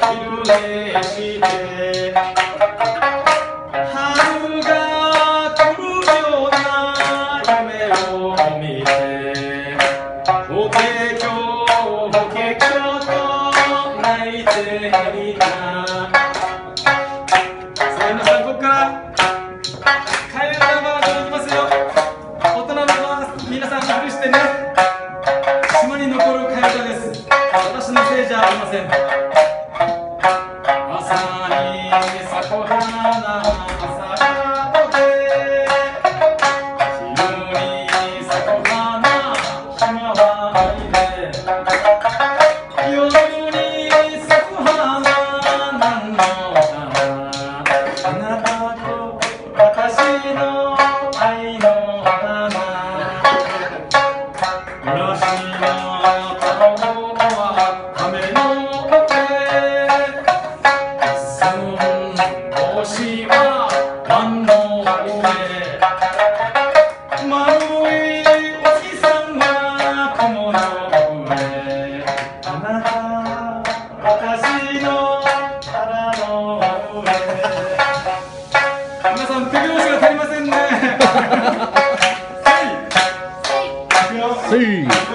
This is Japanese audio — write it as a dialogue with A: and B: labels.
A: 昼寝して春が来るような夢を見て法華経法華経と泣いていた。さあ皆さんここから替え歌バージョンいきますよ。大人の皆さん許してね。島に残る替え歌です。私のせいじゃありません。朝に咲く花朝がとて昼に咲く花ひまわりで夜に咲く花なんの花あなたと私の愛の花嵐の顔は亀の星は湾の上丸いお月さんは雲の上あなた私の腹の上皆さん手拍子が足りませんね。はい、いくよ。